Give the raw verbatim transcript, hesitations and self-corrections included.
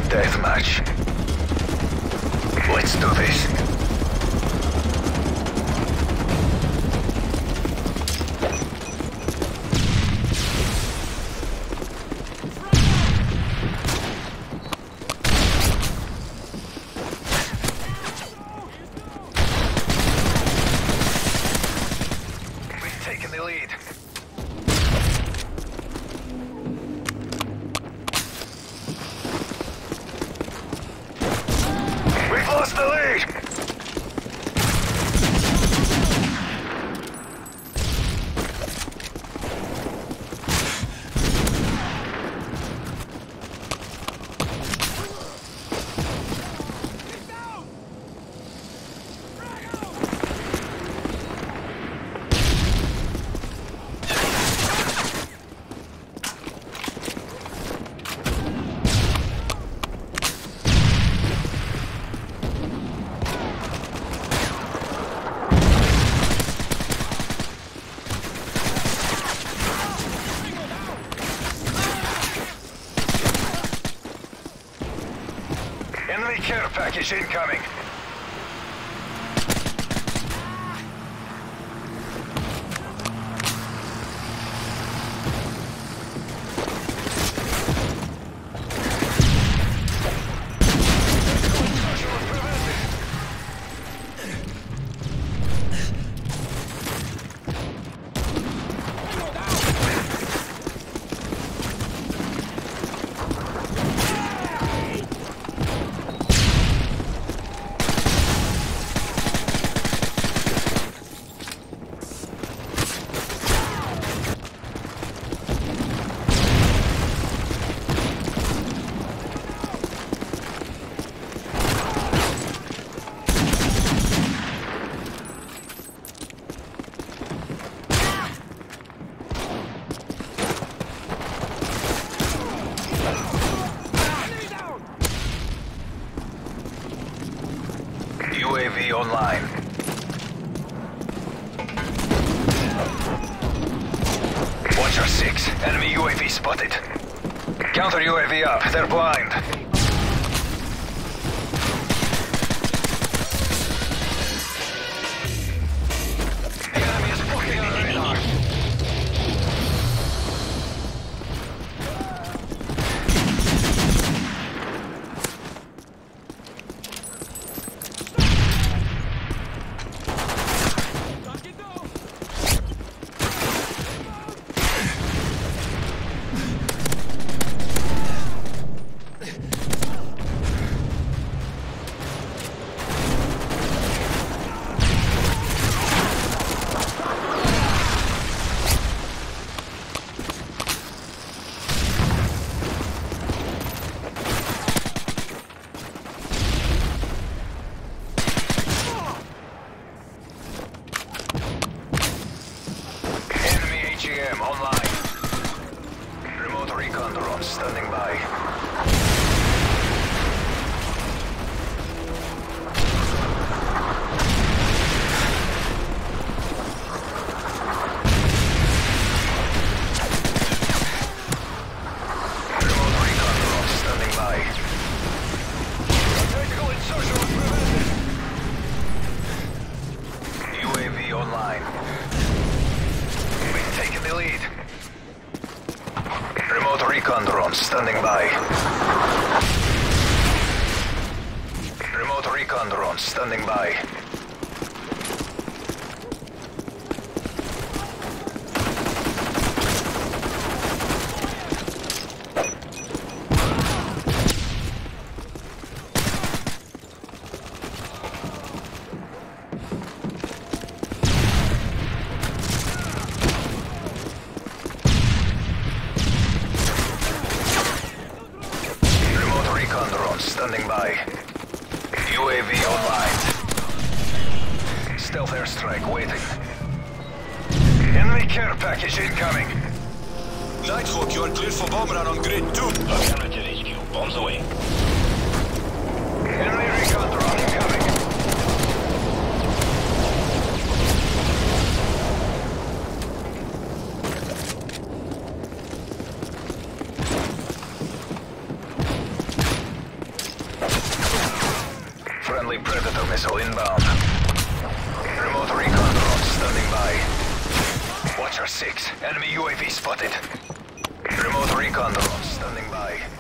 Deathmatch. Let's do this. We've taken the lead. We've lost the lead! Enemy care package incoming. U A V online. Watcher six, enemy U A V spotted. Counter U A V up, they're blind. The enemy is pushing our radar. G M online. Remote recon drone standing by. Remote recon drone standing by. Tactical insertion prevented. U A V online. Taking the lead. Remote recon drone standing by. Remote recon drone standing by. Standing by. U A V online. Stealth airstrike waiting. Enemy care package incoming. Nighthawk, you are cleared for bomb run on grid two. Affirmative H Q. Bombs away. Enemy recon drone incoming. Friendly Predator missile inbound. Remote recon drone standing by. Watcher six. Enemy U A V spotted. Remote recon drone standing by.